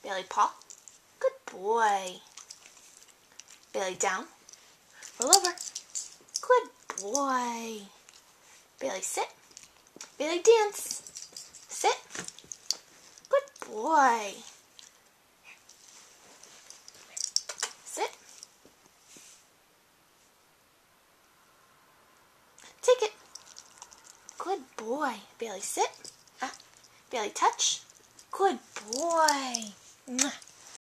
Bailey, paw. Good boy. Bailey, down. Roll over. Good boy. Bailey, sit. Bailey, dance. Sit. Good boy. Sit. Take it. Good boy. Bailey, sit. Bailey, touch. Good boy. Mwah.